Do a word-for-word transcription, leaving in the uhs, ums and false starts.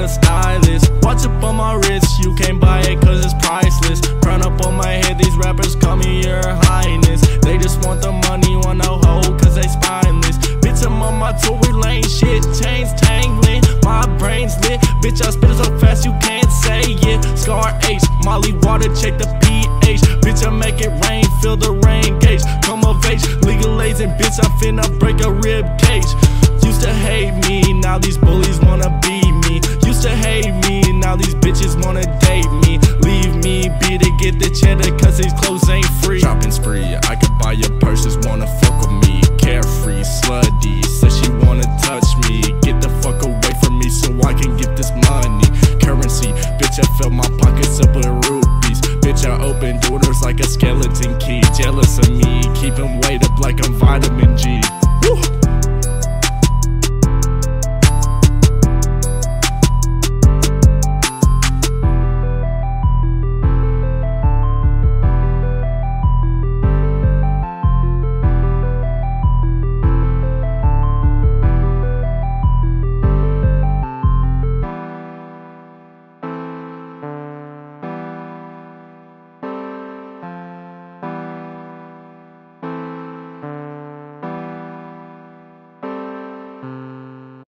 a stylist. Watch up on my wrist, you can't buy it cause it's priceless. Crown up on my head, these rappers call me your highness. They just want the money, want no hoe cause they spineless. Bitch, I'm on my Tory Lane shit, chains tangling, my brain's lit. Bitch, I spit so fast you can't say it. Scar H, Molly water, check the pH. Bitch, I make it rain, feel the rain gauge. Come of age, legalizing, bitch, I finna break a rib cage. Used to hate me, now these bullies wanna be me. Used to hate me, now these bitches wanna date me. Leave me be to get the cheddar cause these clothes ain't free. Shopping spree, I could buy your purses, wanna fuck with me. Carefree, slutty, says she wanna touch me. Get the fuck away from me so I can get this money. Currency, bitch, I fill my pockets up with rupees. Bitch, I open doors like a skeleton key. Jealous of me, keep him weight up like I'm vitamin G.